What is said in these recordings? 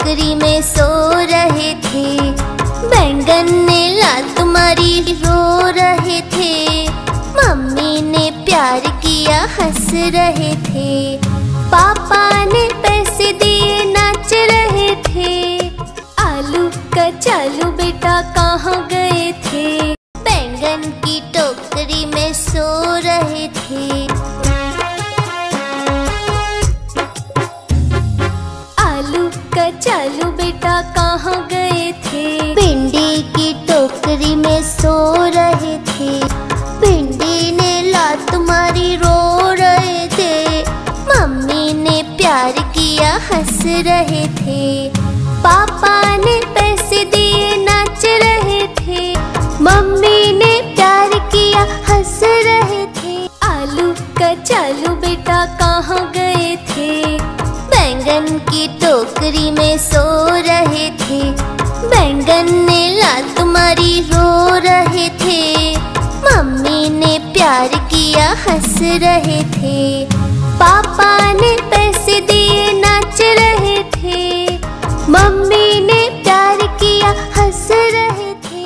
टोकरी में सो रहे थे। बैंगन ने लात मारी रो रहे थे। मम्मी ने प्यार किया हंस रहे थे। पापा ने पैसे दिए नाच रहे थे। आलू कचालू बेटा कहाँ गए थे? बैंगन की टोकरी में सो रहे थे। आलू कचालू बेटा कहाँ गए थे? भिंडी की टोकरी में सो रहे थे। भिंडी ने लात मारी रो रहे थे। मम्मी ने प्यार किया हंस रहे थे। पापा ने पैसे दिए नाच रहे थे। मम्मी ने प्यार किया हंस रहे थे। आलू कचालू बेटा कहाँ गए थे? बैंगन की टोकरी में सो रहे थे। बैंगन ने लात मारी रो रहे थे। मम्मी ने प्यार किया हंस रहे थे। पापा ने पैसे दिए नाच रहे थे। मम्मी ने प्यार किया हंस रहे थे।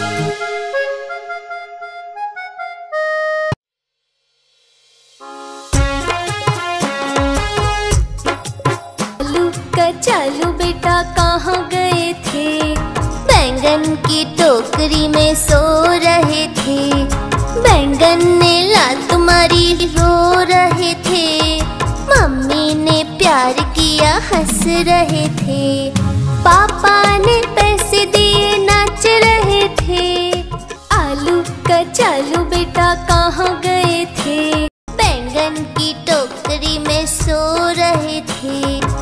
आलू कचालू बेटा कहाँ गए थे? बैंगन की टोकरी में सो रहे थे। बैंगन ने लात मारी रो रहे थे। मम्मी ने प्यार किया हंस रहे थे। पापा ने पैसे दिए नाच रहे थे। आलू कचालू बेटा कहाँ गए थे? बैंगन की टोकरी में सो रहे थे।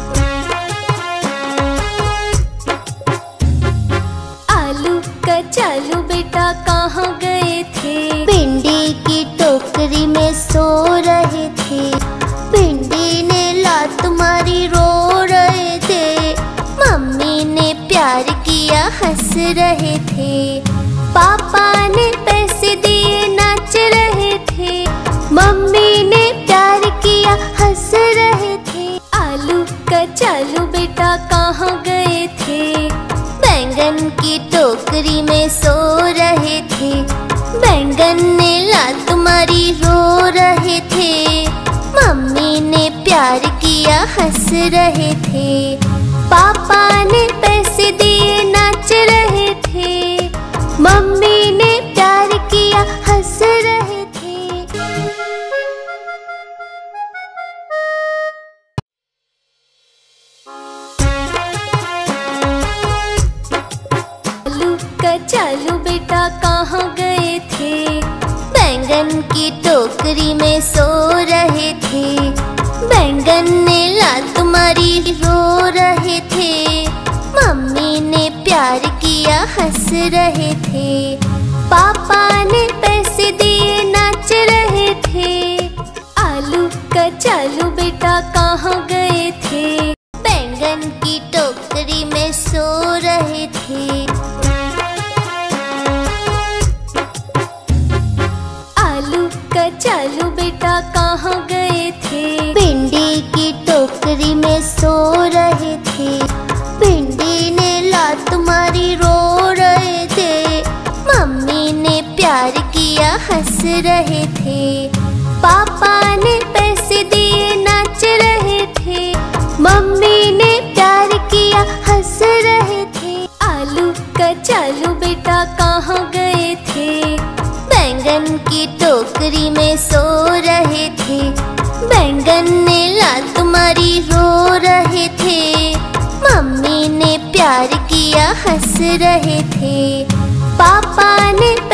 आलू कचालू बेटा कहाँ गए थे? भिंडी की टोकरी में सो रहे थे। भिंडी ने लात मारी रो रहे थे। मम्मी ने प्यार किया हंस रहे थे। पापा ने पैसे दिए नाच रहे थे। मम्मी ने प्यार किया हंस रहे थे। आलू कचालू बेटा कहाँ गए थे? बैंगन की टोकरी में सो रहे थे। बैंगन ने लात मारी रो रहे थे। मम्मी ने प्यार किया हंस रहे थे। पापा ने पैसे दिए नाच रहे थे। मम्मी ने प्यार किया हंस रहे थे। आलू कचालू बेटा कहाँ गए थे? बैंगन की टोकरी में सो रहे थे। बैंगन ने लात मारी रो रहे थे। मम्मी ने प्यार किया हंस रहे थे। पापा ने पैसे दिए नाच रहे थे। आलू कचालू बेटा कहाँ गए थे? बैंगन की टोकरी में सो रहे थे। आलू कचालू बेटा कहाँ गए थे? भिंडी की टोकरी में सो रहे थे। भिंडी ने लात मारी रो रहे थे। मम्मी ने प्यार किया हंस रहे थे। पापा ने पैसे दिए नाच रहे थे। मम्मी ने प्यार किया हंस रहे थे। आलू कचालू बेटा कहाँ गए थे? बैंगन की टोकरी में सो रहे थे। बैंगन ने लात मारी रो रहे थे। मम्मी ने प्यार किया हंस रहे थे। पापा ने